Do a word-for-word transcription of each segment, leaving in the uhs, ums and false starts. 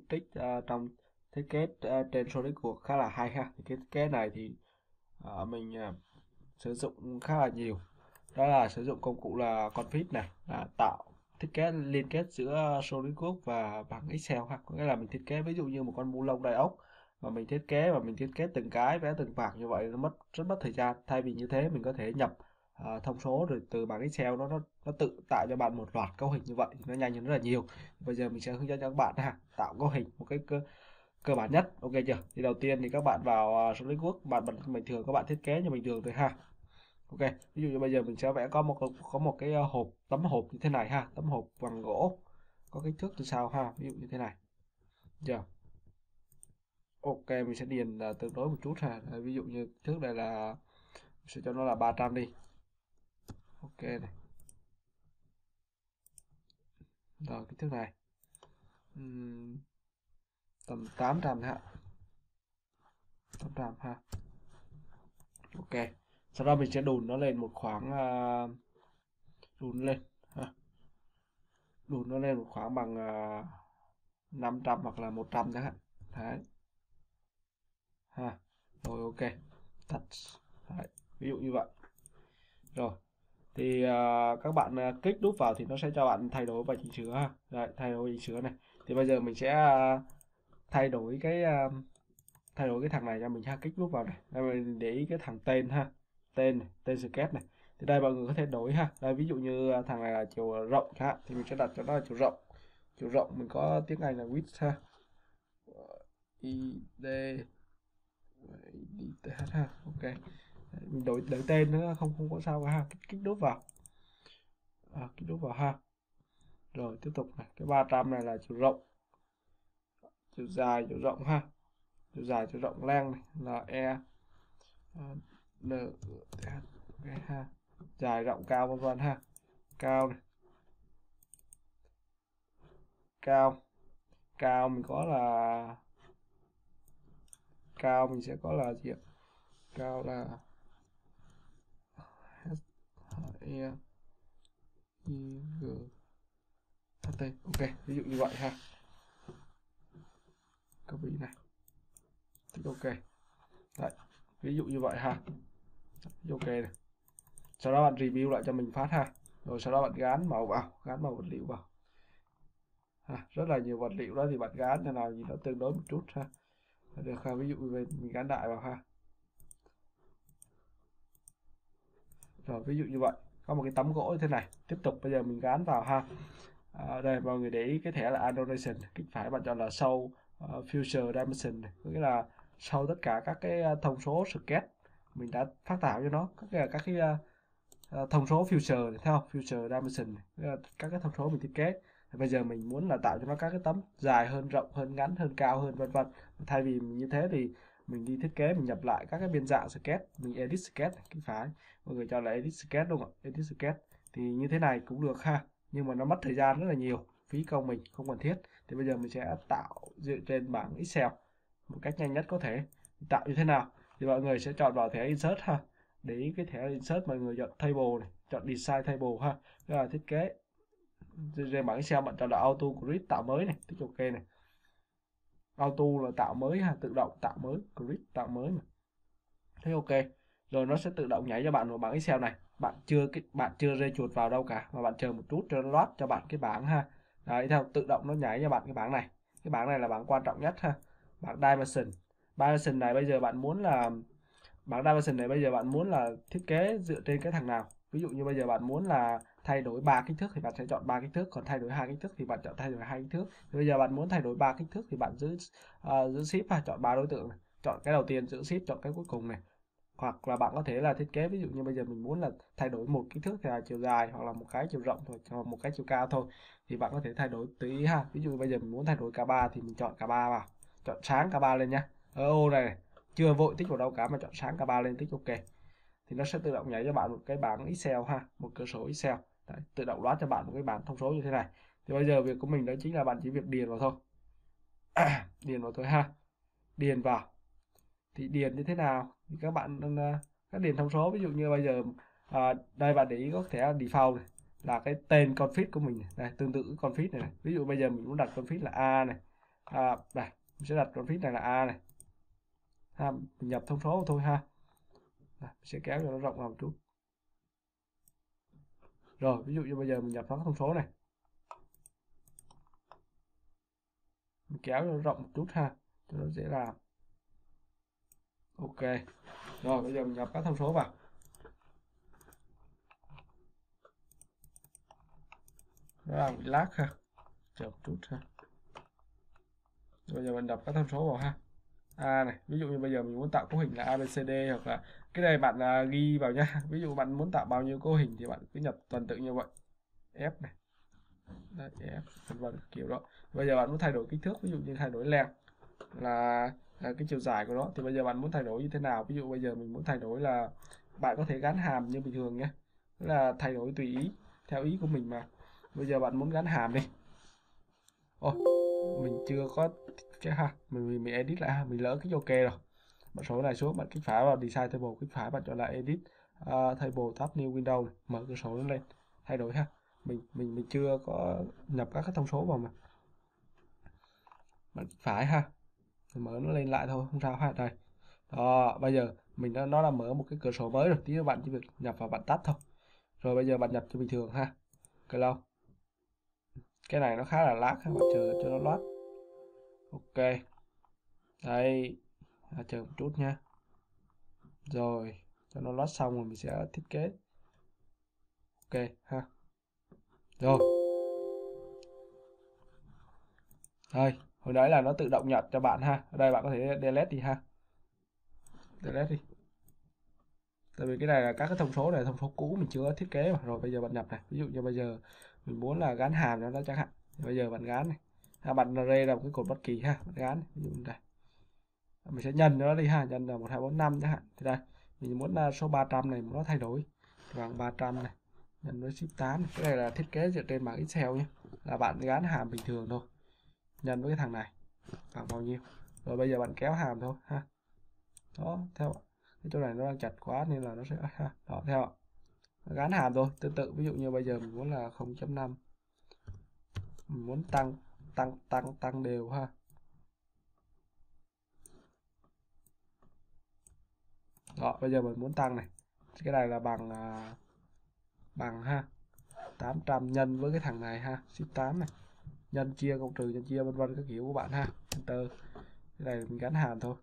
trích uh, trong thiết kế uh, trên SolidWorks khá là hay ha. Thì cái thiết kế này thì uh, mình uh, sử dụng khá là nhiều, đó là sử dụng công cụ là config này, là tạo thiết kế liên kết giữa SolidWorks và bảng Excel ha. Có nghĩa là mình thiết kế ví dụ như một con bu lông đai ốc mà mình thiết kế và mình thiết kế từng cái, vẽ từng bảng như vậy nó mất rất mất thời gian. Thay vì như thế mình có thể nhập uh, thông số rồi từ bảng Excel nó nó nó tự tạo cho bạn một loạt cấu hình như vậy thì nó nhanh hơn rất là nhiều. Bây giờ mình sẽ hướng dẫn cho các bạn ha, tạo cấu hình một cái cơ, cơ bản nhất. Ok chưa? Thì đầu tiên thì các bạn vào uh, SolidWorks, bạn bình thường các bạn thiết kế như bình thường thôi ha. Ok, ví dụ như bây giờ mình sẽ vẽ có một có một cái hộp, tấm hộp như thế này ha, tấm hộp bằng gỗ có kích thước như sau ha, ví dụ như thế này. Giờ ok, mình sẽ điền uh, tương đối một chút ha. Đấy, ví dụ như thước này là sẽ cho nó là ba trăm đi. Ok này. Rồi kích thước này uhm, tầm tám trăm ha. tám trăm ha. Ok. Sau đó mình sẽ đùn nó lên một khoảng uh, đùn lên ha. Đùn nó lên một khoảng bằng uh, năm trăm hoặc là một trăm chẳng hạn. Đấy. Ha. Rồi ok. Tắt. Đấy. Ví dụ như vậy. Rồi. Thì uh, các bạn uh, kích đúp vào thì nó sẽ cho bạn thay đổi và chỉnh sửa ha. Đấy, thay đổi chỉnh sửa này. Thì bây giờ mình sẽ uh, thay đổi cái uh, thay đổi cái thằng này cho mình ha, kích đúp vào này. Đây mình để ý cái thằng tên ha. Tên này, tên sketch này. Thì đây mọi người có thể đổi ha. Đây ví dụ như thằng này là chiều rộng ha, thì mình sẽ đặt cho nó là chiều rộng. Chiều rộng mình có tiếng Anh là width ha. I D D H ha. Ok. Đấy, mình đổi đổi tên nữa không không có sao cả ha. Kích, kích đúp vào. À, kích đúp vào ha. Rồi tiếp tục này, cái ba trăm này là chiều rộng. Chiều dài, chiều rộng ha. Chiều dài, chiều rộng length này là E N H okay, ha. Dài, rộng, cao vân vân ha. Cao này. Cao. Cao mình có là cao mình sẽ có là gì ạ? Cao là H E I G H T. Ok, ví dụ như vậy ha. Copy này. Thích ok. Đấy, ví dụ như vậy ha. Ok này. Sau đó bạn review lại cho mình phát ha. Rồi sau đó bạn gắn màu vào, gắn màu vật liệu vào. Ha, rất là nhiều vật liệu đó thì bạn gắn cho nào gì nó tương đối một chút ha. Được ha, ví dụ như mình gắn đại vào ha. Rồi ví dụ như vậy, có một cái tấm gỗ như thế này. Tiếp tục bây giờ mình gắn vào ha. À, đây mọi người để ý cái thẻ là annotation, kích phải bạn chọn là show uh, future dimension, có nghĩa là show tất cả các cái thông số sketch mình đã phát tạo cho nó, các cái các cái uh, thông số future này, thấy không? Future dimension này, các cái thông số mình thiết kế. Thì bây giờ mình muốn là tạo cho nó các cái tấm dài hơn, rộng hơn, ngắn hơn, cao hơn vân vân. Thay vì mình như thế thì mình đi thiết kế, mình nhập lại các cái biên dạng sketch, mình edit sketch, kích phải mọi người chọn là edit sketch đúng không ạ? Edit sketch thì như thế này cũng được ha, nhưng mà nó mất thời gian rất là nhiều, phí công mình không cần thiết. Thì bây giờ mình sẽ tạo dựa trên bảng Excel một cách nhanh nhất có thể. Tạo như thế nào thì mọi người sẽ chọn vào thẻ insert ha. Để ý cái thẻ insert mọi người chọn table này, chọn design table ha, đó là thiết kế. Trên bảng Excel bạn chọn là auto grid, tạo mới này, tích ok này. Auto là tạo mới ha, tự động tạo mới, grid tạo mới mà. Thế ok. Rồi nó sẽ tự động nhảy cho bạn vào bảng Excel này. Bạn chưa bạn chưa rê chuột vào đâu cả, mà bạn chờ một chút cho nó load cho bạn cái bảng ha. Đấy, theo tự động nó nhảy cho bạn cái bảng này. Cái bảng này là bảng quan trọng nhất ha. Bảng dimension. Dimension này bây giờ bạn muốn là bảng dimension này bây giờ bạn muốn là thiết kế dựa trên cái thằng nào. Ví dụ như bây giờ bạn muốn là thay đổi ba kích thước thì bạn sẽ chọn ba kích thước, còn thay đổi hai kích thước thì bạn chọn thay đổi hai kích thước. Thì bây giờ bạn muốn thay đổi ba kích thước thì bạn giữ uh, giữ ship ha, chọn ba đối tượng này. Chọn cái đầu tiên, giữ ship, chọn cái cuối cùng này. Hoặc là bạn có thể là thiết kế, ví dụ như bây giờ mình muốn là thay đổi một kích thước là chiều dài, hoặc là một cái chiều rộng thôi, hoặc một cái chiều cao thôi, thì bạn có thể thay đổi tùy ý ha. Ví dụ bây giờ mình muốn thay đổi cả ba thì mình chọn cả ba vào, chọn sáng cả ba lên nhá. Ở ô này, này chưa vội tích vào đâu cả mà chọn sáng cả ba lên, tích ok thì nó sẽ tự động nhảy cho bạn một cái bảng Excel ha, một cửa sổ Excel. Đấy, tự động loát cho bạn một cái bảng thông số như thế này. Thì bây giờ việc của mình đó chính là bạn chỉ việc điền vào thôi. Điền vào thôi ha. Điền vào thì điền như thế nào thì các bạn các điền thông số, ví dụ như bây giờ à, đây bạn để ý có thể default này, là cái tên config của mình này. Đây, tương tự config này, này ví dụ bây giờ mình muốn đặt config là A này, À, đây mình sẽ đặt config này là A này ha, mình nhập thông số thôi ha. Đây, mình sẽ kéo cho nó rộng ra một chút. Rồi ví dụ như bây giờ mình nhập nó thông số này, mình kéo cho nó rộng một chút ha cho nó dễ làm. Ok, rồi bây giờ mình nhập các thông số vào. Nó đang bị lag ha, chờ một chút ha. Bây giờ mình nhập các thông số vào ha. A này, ví dụ như bây giờ mình muốn tạo cấu hình là a bê xê đê, hoặc là cái này bạn à, ghi vào nhá. Ví dụ bạn muốn tạo bao nhiêu cấu hình thì bạn cứ nhập tuần tự như vậy. F này, đấy, F vân vân kiểu đó. Bây giờ bạn muốn thay đổi kích thước, ví dụ như thay đổi length là, là cái chiều dài của nó, thì bây giờ bạn muốn thay đổi như thế nào? Ví dụ bây giờ mình muốn thay đổi là bạn có thể gắn hàm như bình thường nhé, là thay đổi tùy ý theo ý của mình mà. Bây giờ bạn muốn gắn hàm đi. Ôi, mình chưa có cái ha, mình, mình mình edit lại ha, mình lỡ kích ok rồi. Bạn số này xuống, bạn kích phải vào design table, kích phải bạn chọn là edit uh, table, tab new window này, mở cửa sổ lên thay đổi ha. Mình mình mình chưa có nhập các cái thông số vào mà. Bạn kích phải ha, mình mở nó lên lại thôi, không sao ha. Đây. Đó, bây giờ mình đã, nó đã mở một cái cửa sổ mới rồi, tí nữa bạn chỉ việc nhập vào bạn tắt thôi. Rồi bây giờ bạn nhập cho bình thường ha. Cái lâu. Cái này nó khá là lag ha, bạn chờ cho nó load. Ok. Đây, à, chờ một chút nha. Rồi, cho nó load xong rồi mình sẽ thiết kế. Ok ha. Rồi. Đây, hồi nãy là nó tự động nhận cho bạn ha. Ở đây bạn có thể delete đi ha. Delete đi. Tại vì cái này là các cái thông số này, thông số cũ mình chưa thiết kế mà. Rồi bây giờ bạn nhập này. Ví dụ như bây giờ mình muốn là gắn hàm cho nó chẳng hạn. Bây giờ bạn gắn này. Ha, bạn rê ra một cái cột bất kỳ ha, bạn gắn này. Ví dụ như đây. Mình sẽ nhân nó đi ha, nhân là một hai bốn năm chẳng hạn. Thì đây, mình muốn số ba trăm này nó thay đổi bằng ba trăm này. Nhân với shift tám. Cái này là thiết kế dựa trên bảng Excel nhé. Là bạn gắn hàm bình thường thôi. Nhân với cái thằng này bằng bao nhiêu. Rồi bây giờ bạn kéo hàm thôi ha. Đó, theo cái chỗ này nó đang chặt quá nên là nó sẽ ha. Đó, theo ạ. Gắn hàm thôi, tương tự ví dụ như bây giờ mình muốn là không chấm năm. Mình muốn tăng tăng tăng tăng đều ha. Đó, bây giờ mình muốn tăng này. Cái này là bằng à, bằng ha. tám trăm nhân với cái thằng này ha, shift tám này. Nhân chia cộng trừ nhân chia vân vân các kiểu của bạn ha. Enter. Cái này mình gắn hàm thôi.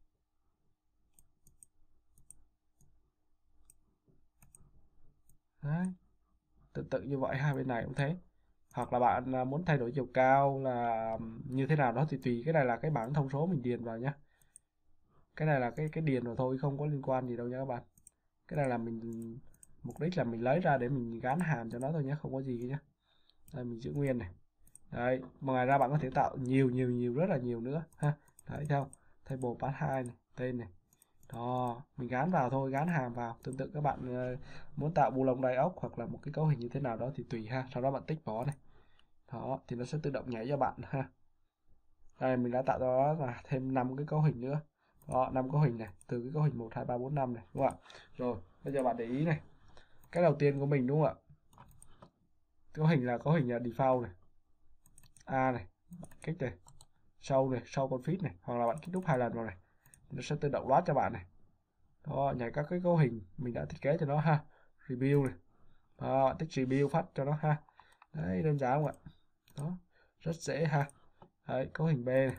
Đấy. Tương tự như vậy hai bên này cũng thế. Hoặc là bạn muốn thay đổi chiều cao là như thế nào đó thì tùy. Cái này là cái bảng thông số mình điền vào nhé. Cái này là cái cái điền vào thôi, không có liên quan gì đâu nha các bạn. Cái này là mình mục đích là mình lấy ra để mình gắn hàm cho nó thôi nhé, không có gì nhé. Đây mình giữ nguyên này. Đấy, ngoài ra bạn có thể tạo nhiều nhiều nhiều rất là nhiều nữa ha. Đấy theo table path hai này, tên này. Đó, mình gắn vào thôi, gắn hàm vào. Tương tự các bạn uh, muốn tạo bu lông đai ốc hoặc là một cái cấu hình như thế nào đó thì tùy ha. Sau đó bạn tích bỏ này. Đó, thì nó sẽ tự động nhảy cho bạn ha. Đây mình đã tạo cho nó là thêm năm cái cấu hình nữa. Đó, năm cấu hình này, từ cái cấu hình một hai ba bốn năm này, đúng không ạ? Rồi, bây giờ bạn để ý này. Cái đầu tiên của mình đúng không ạ? Cấu hình là cấu hình là default này. A này, kích này, show này, show config này, hoặc là bạn kích đúc hai lần vào này. Nó sẽ tự động load cho bạn này. Đó, nhảy các cái cấu hình mình đã thiết kế cho nó ha. Review này. Đó, bạn tích review phát cho nó ha. Đấy, đơn giản không ạ? Đó, rất dễ ha. Đấy, cấu hình B này.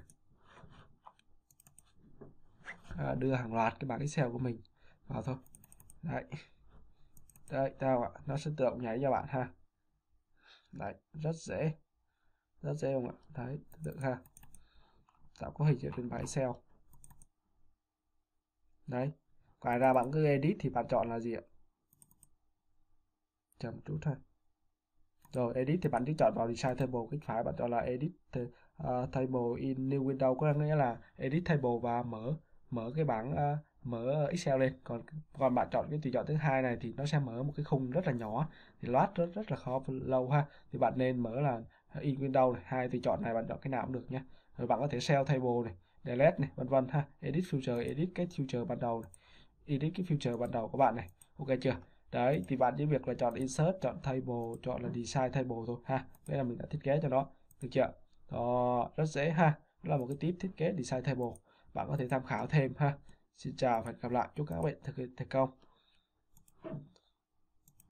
À, đưa hàng loạt cái bảng Excel của mình vào thôi. Đấy. Đấy, sao ạ? Nó sẽ tự động nhảy cho bạn ha. Đấy, rất dễ. Rất dễ không ạ? Đấy, tự ha. Tạo cấu hình trên bảng Excel. Đấy. Ngoài ra bạn cứ edit thì bạn chọn là gì ạ? Chờ một chút thôi. Rồi edit thì bạn chỉ chọn vào design table, kích phải bạn chọn là edit uh, table in new window, có nghĩa là edit table và mở mở cái bảng uh, mở Excel lên. Còn còn bạn chọn cái tùy chọn thứ hai này thì nó sẽ mở một cái khung rất là nhỏ, thì load rất rất là khó lâu ha. Thì bạn nên mở là in window này, hai tùy chọn này bạn chọn cái nào cũng được nhé. Rồi bạn có thể sell table này, delete này, vân vân ha. Edit future, edit cái future ban đầu này, edit cái future ban đầu của bạn này. Ok chưa? Đấy, thì bạn chỉ việc là chọn insert, chọn table, chọn là design table thôi ha. Đây là mình đã thiết kế cho nó, được chưa? Đó, rất dễ ha. Đó là một cái tip thiết kế design table, bạn có thể tham khảo thêm ha. Xin chào và hẹn gặp lại, chúc các bạn thực hiện thành công.